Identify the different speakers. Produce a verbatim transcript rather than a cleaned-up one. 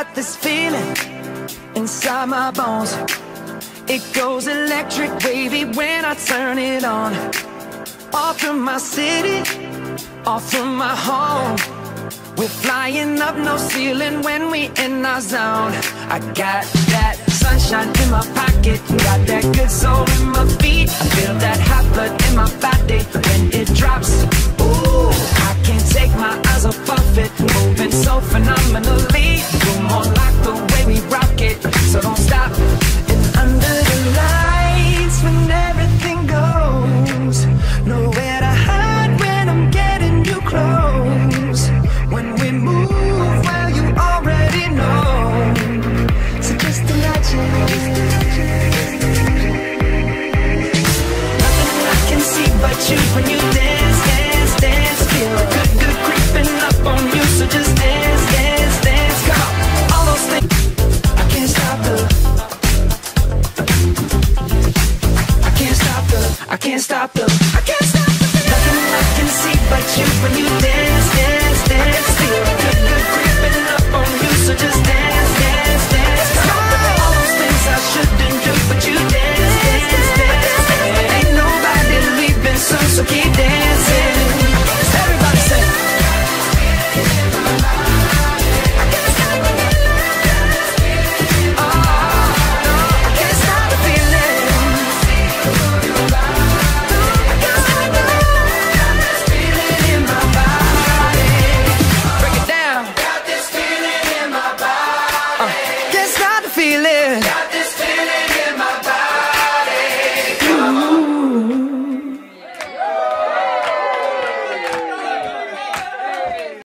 Speaker 1: got this feeling inside my bones. It goes electric wavy when I turn it on. Off from my city, off from my home. We're flying up, no ceiling when we in our zone. I got that sunshine in my pocket, got that good soul in my feet. I feel that hot blood in my body when it drops. Ooh, I can't take my eyes off of it, moving so phenomenally. You're more like the way we rock it, so don't stop. And under the lights when everything goes, nowhere to hide when I'm getting you close. When we move, well, you already know. So just imagine. Nothing I can see but you when you dance, dance, dance. Feel good, good creeping up on you. So just dance, dance, dance. Come on, all those things. I can't stop the. I can't stop the. I can't stop the. I can't stop the. Nothing I can see but you when you dance, dance, dance. Feel good, good creeping up on you. So just dance.